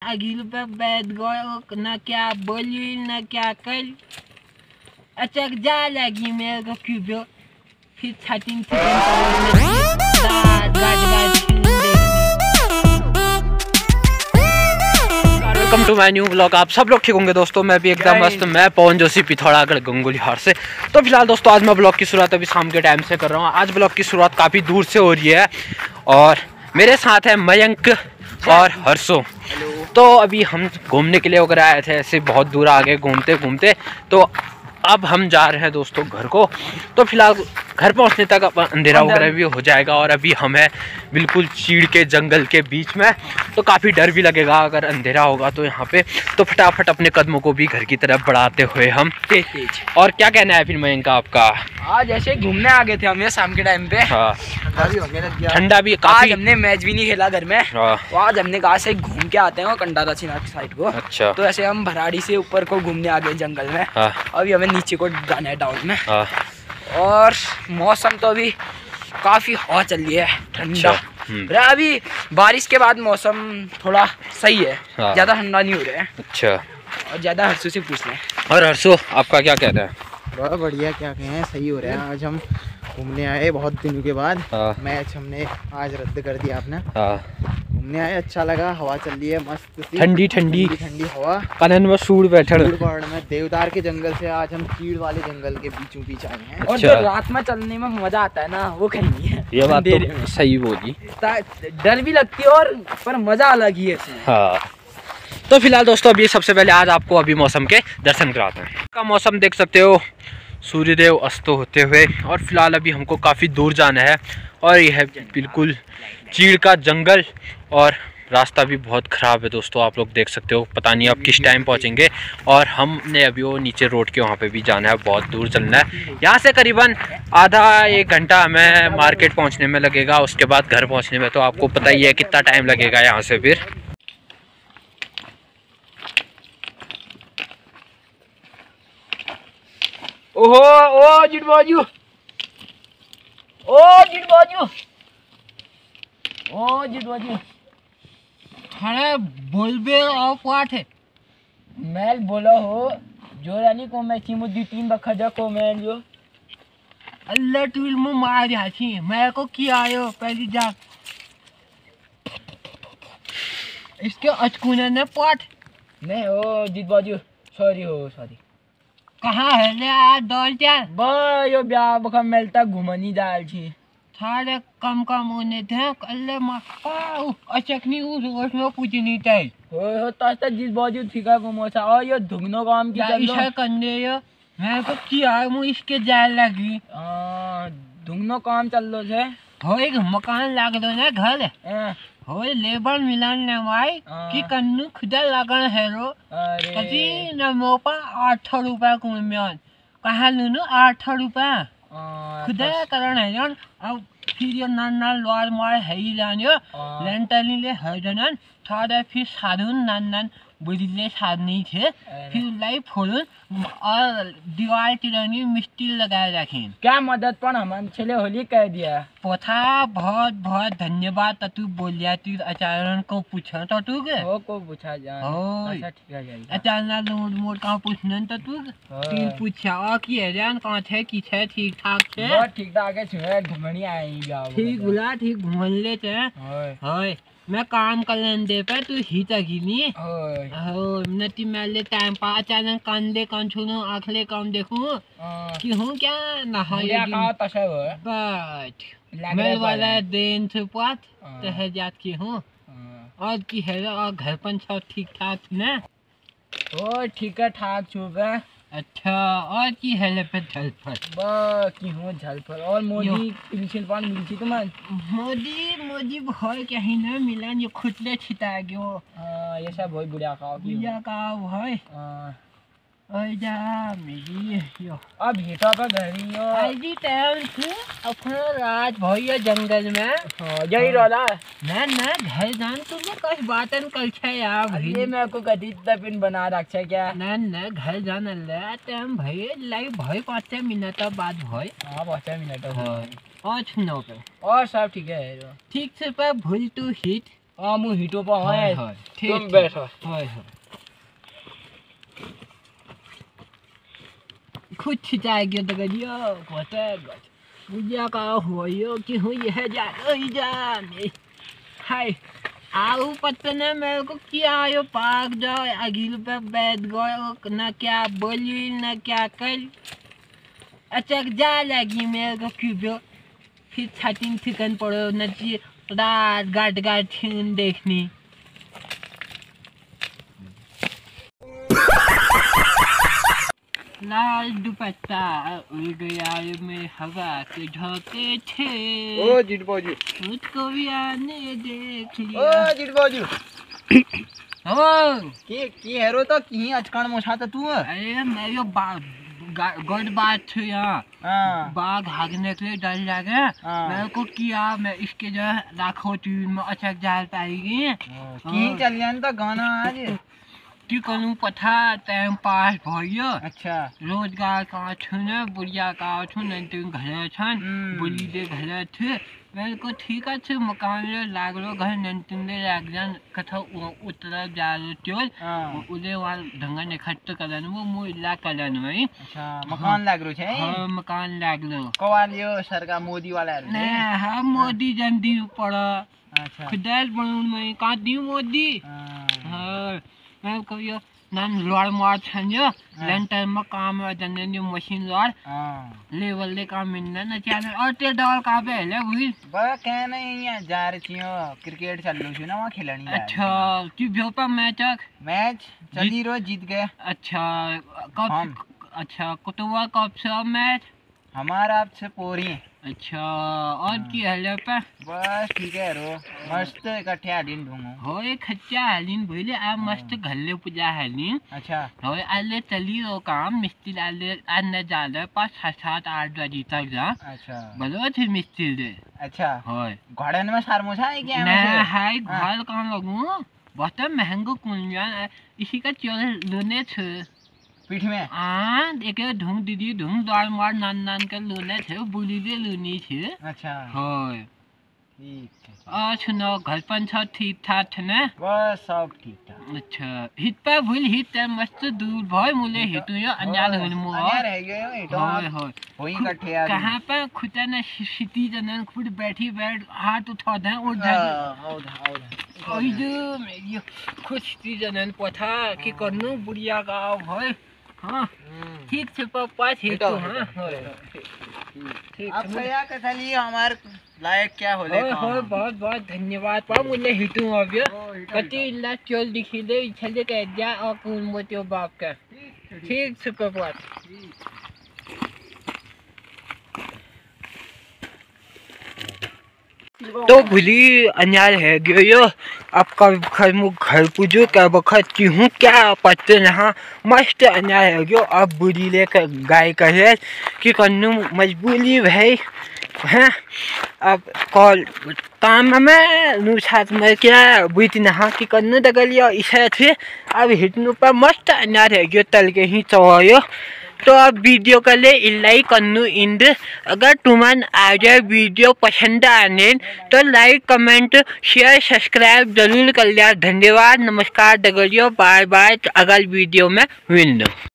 अगिल पे बैठ गए, न क्या बोली न क्या कर। अचक जा लगी मेरे को क्यों फिर 13 welcome to my new blog. आप सब लोग ठीक होंगे दोस्तों, मैं भी एकदम मस्त। मैं पवन जोशी पिथौरागढ़ गंगोलीहार से। तो फिलहाल दोस्तों आज मैं ब्लॉग की शुरुआत अभी शाम के टाइम से कर रहा हूँ। आज ब्लॉग की शुरुआत काफ़ी दूर से हो रही है और मेरे साथ है मयंक और हर्षो। तो अभी हम घूमने के लिए वगैरह आए थे, ऐसे बहुत दूर आ गए घूमते घूमते। तो अब हम जा रहे हैं दोस्तों घर को। तो फिलहाल घर पहुंचने तक अंधेरा वगैरह भी हो जाएगा और अभी हम हैं बिल्कुल चीड़ के जंगल के बीच में। तो काफ़ी डर भी लगेगा अगर अंधेरा होगा तो यहाँ पे। तो फटाफट अपने कदमों को भी घर की तरफ बढ़ाते हुए हम तेज। और क्या कहना है फिर मयंक आपका? आज ऐसे घूमने आ गए थे हम ये शाम के टाइम पे। हाँ, ठंडा भी काफी। आज हमने मैच भी नहीं खेला घर में। हाँ। तो आज हमने कहा से घूम के आते हैं कंडारा चिनार की साइड को। अच्छा। तो ऐसे हम भराड़ी से ऊपर को घूमने आ गए जंगल में। हाँ। अभी हमें नीचे को जाना है डाउन में। हाँ। और मौसम तो अभी काफी हवा चल रही है, ठंडा। अभी बारिश के बाद मौसम थोड़ा सही है। हाँ। ज्यादा ठंडा नहीं हो रहा है। अच्छा। और ज्यादा हर्षो से पूछ लें। और हर्षो आपका क्या कहना है? बहुत बढ़िया, क्या कहें, सही हो रहा है। आज हम घूमने आए बहुत दिनों के बाद। हाँ। मैच हमने आज रद्द कर दिया आपने। हाँ। घूमने आए, अच्छा लगा। हवा चल रही है मस्त सी, ठंडी ठंडी हवा। कनन में सूड़ बैठे में देवदार के जंगल से आज हम चीड़ वाले जंगल के बीचों बीच आए हैं। और जो रात में चलने में मजा आता है ना, वो कहीं नहीं है। ये बात तो सही बोली। डर भी लगती है और पर मजा अलग ही है इसमें। हाँ। तो फिलहाल दोस्तों अभी सबसे पहले आज आपको अभी मौसम के दर्शन कराते हैं। का मौसम देख सकते हो, सूर्यदेव अस्त होते हुए। और फिलहाल अभी हमको काफ़ी दूर जाना है और यह है बिल्कुल चीड़ का जंगल और रास्ता भी बहुत ख़राब है दोस्तों। आप लोग देख सकते हो, पता नहीं आप किस टाइम पहुंचेंगे। और हमने अभी वो नीचे रोड के वहाँ पे भी जाना है, बहुत दूर चलना है। यहाँ से करीबन आधा एक घंटा हमें मार्केट पहुँचने में लगेगा। उसके बाद घर पहुँचने में तो आपको पता ही है कितना टाइम लगेगा यहाँ से फिर। ओहो ओ जिट बाजू, ओ जिट बाजू, ओ जिट बाजू। अरे बोलबे और पाठ है मैल बोला हो जो रानी को मैं चिमुदी 3 बखजा को मैल जो अल्लाह टूल में मार जाती है। मैं को किया आयो पहली जा इसके अचकुने ने पाठ नहीं ओ जिट बाजू, सॉरी हो सॉरी। कहाँ है ले आ दौड़ जा बा यो ब्याह बखा मेलता घुमनी दाल छी। सारे कम होने थे कल्ले माँ अचकनी उस रोश में कुछ नहीं चाहिए। हो तास्ता जिस बाजू ठीका को मोसा और यो धुगनो काम की चल इशा करने यो मैं को किया मुझे इसके जाए लगी। धुगनो काम चल लो से हो एक मकान लाग दो ना घर हो लेबर मिलन ने भाई कि कन्नू खुदा लगन है रो कभी न मोपा 800 रुपया को मियान कहाँ लूनू 800 रुपया खुदा करण है जान। अब फिर ये नान लोर मार है ही लानियो लेंटली ले है जनन थोड़ा फिर साधुन नान बुझले साधनी थे फिर लाइफ फोड़ून और दीवार तिरंगी मिस्त्री लगाए रखें। क्या मदद पर हम छले होली कह दिया पोथा बहुत बहुत धन्यवाद। तू बोलिया तू आचार्य को पूछा तो तू के हो को पूछा जान। अच्छा ठीक है जाई आचार्य लोड मोड का पूछन तो तू तीन पूछा कि हरियाण कहां थे की थे ठीक ठाक थे बहुत ठीक ठाक है छे घुमनी आई जाओ ठीक बुला ठीक घूमन ले थे होय मैं काम कर लेन दे पे तू ही तगिनी हो नती मैले टाइम पा अचानक कान ले कान छूनो आंखले काम देखूं कि हूं क्या नहा या का तसे हो बट मैं वाला दिन से पात तह जात की हूं और की है और घर पर सब ठीक ठाक ना ओ ठीक है ठाक छुबे। अच्छा और की है ले पे झलफर बा की हो झलफर और मोदी पेंशन पान मिलती तो मैं मोदी भय कहीं ना मिलन ये खुदले छिता गयो। ये सब बहुत बुढ़िया का भय ओए जा मेरी यो अब हेटा पे घरी यो आईडी टाइम से अपना राज भैया जंगल में यही रोला ना घर जान तुम कस बातन कल छे यार भाई ये मैं को कदी तपिन बना रखा क्या ना घर जान ले टाइम भाई लाइव भाई 5 मिनट बाद भाई। हां 5 मिनट और सुनो पे और सब ठीक है ठीक से पे भूल टू हिट मु हिटो पा है ठीक तुम बैठो हाय कुछ चाहिए तो करियो पता बुझिया का होयो कि हूँ यह जाने हाय आओ पता न मेरे को क्या आयो पार्क जाओ अगिल पे बैठ गए न क्या बोली न क्या कर अचक जा लगी मेरे को क्यों फिर छाटिन ठिकन पड़ो न रात गाट गाट देखनी लाल दुपट्टा उड़ गया में हवा के झोंके थे ओ जीत बाजू मुझको भी आने देख लिया ओ जीत बाजू ओ की हेरो तो की अचकन मोछाता तू अरे मैं यो गुड बात थी यहाँ बाघ भागने के लिए डर लगे मेरे को किया मैं इसके जो लाखों चीज में अचक जाल पाएगी की चल जान तो गाना आज की करूँ पता टाइम पास भयो अच्छा रोजगार का छुने बुढ़िया का छुने तुम घर छन बुढ़ी दे घर थे मेरे को ठीक है मकान ले लागलो घर नंतुन ले लाग जान कथा उतर जा रो त्योल उदे वाल ढंगा ने खट्ट करन वो मु इला करन में अच्छा मकान लाग रो छे हां मकान लागलो कवालियो सरकार मोदी वाला ने हां मोदी जंदी पड़ अच्छा खुदाल बनून में का दी मोदी हां मैं कहियो नाम लोड मार छन्यो लेंटर में काम जने न्यू मशीन लोड लेवल ले काम मिलना न चैनल और ते डबल का पे ले हुई बा के नहीं यहाँ जा रही छियो क्रिकेट चल लो ना वहाँ खेलनी अच्छा तू भोपा मैच चली रो जीत गए अच्छा कब अच्छा कुतुवा कब से मैच हमारा आपसे पोरी अच्छा और की हले पे बस ठीक है रो मस्त इकट्ठे आलिन ढूंढो होए खच्चा आलिन भइले आ मस्त घल्ले पूजा आलिन अच्छा होए आले चली रो काम मिस्त्री आले आने जाले 5-7-8 बजे तक जा अच्छा बोलो थे मिस्त्री दे अच्छा होए घोड़न में सारमोछा है क्या ना हाय घोल कौन लगू बहुत महंगो कुंजान इसी का चल लोने छ पीठ में एक ढूंढ दीदी ढूंढ दाल मार नान नान कर लोने थे बुली दे लोनी छे अच्छा होय ठीक है सुनो घर पर सब ठीक ठाक है ना बस सब ठीक ठाक अच्छा हिट पे भूल हिट है मस्त दूर भाई मुले हिट यो अंजाल होन मो अंजाल रह गयो हिटो होय होय होई इकट्ठे आ कहां पे खुदा ने सिटी जनन खुद बैठी बैठ हाथ उठा दे उठ जा ओइ जो मेरी खुद सिटी जनन पथा की करनु बुढ़िया का भाई हां ठीक से पापा ठीक तो हां ठीक अब भैया के चलिए हमार लायक क्या होले हो बहुत बहुत धन्यवाद पा मुझे हिटू अभी कति इल्ला चल दिखी दे छले के जा और कौन मोतियो बाप का ठीक से पापा तो भूली अन्याय है गयो यो अब कब घर पूजो क्या बखत की हूँ क्या पत्ते यहाँ मस्त अन्याय है गयो अब बुरी लेकर गाय कहे कि कन्नू मजबूरी भाई हैं अब कॉल काम में नुसात में क्या बुझती नहा कि कन्नू दगलियो इसे थे अब हिटनू पर मस्त अन्याय है गयो तल के ही चवायो तो अब वीडियो के लिए लाइक कन्नू इंद अगर तुम्हें आ जाए वीडियो पसंद आने तो लाइक कमेंट शेयर सब्सक्राइब जरूर कर लिया धन्यवाद नमस्कार दगलियो बाय बाय अगल वीडियो में मिलना।